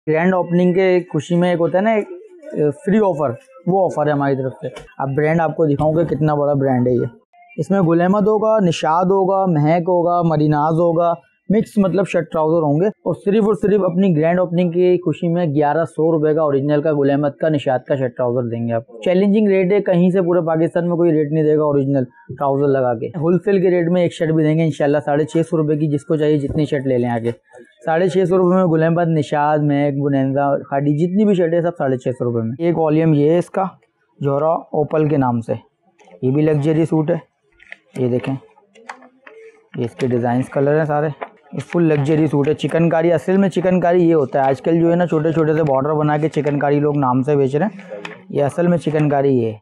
Grand opening के खुशी में एक होता है ना फ्री ऑफर, वो ऑफर है हमारी तरफ से। अब ब्रांड आपको दिखाऊंगा कितना बड़ा ब्रांड है ये। इसमें गुल अहमद होगा, निशाद होगा, महक होगा, मरीनाज होगा, मिक्स मतलब शर्ट ट्राउजर होंगे। और सिर्फ अपनी ग्रैंड ओपनिंग की खुशी में 1100 रुपए का ओरिजिनल का गुल अहमद का निशाद का शर्ट ट्राउजर देंगे आप। चैलेंजिंग रेट है, कहीं से पूरे पाकिस्तान में कोई रेट नहीं देगा ओरिजिनल ट्राउजर लगा के। होलसेल के रेट में एक शर्ट भी देंगे इंशाल्लाह 650 रुपए की, जिसको चाहिए जितनी शर्ट ले लें आगे। 650 रुपए में गुल अहमद, निशाद, महक, बुनैंदा, खादी जितनी भी शर्ट है सब 650 रुपए में। एक वॉल्यूम ये है इसका जोहरा ओपल के नाम से, ये भी लग्जरी सूट है। ये देखें, ये इसके डिज़ाइंस कलर हैं सारे। ये फुल लग्जरी सूट है। चिकनकारी, असल में चिकनकारी ये होता है आजकल जो है ना, छोटे छोटे से बॉर्डर बना के चिकनकारी लोग नाम से बेच रहे हैं, ये असल में चिकनकारी ये है।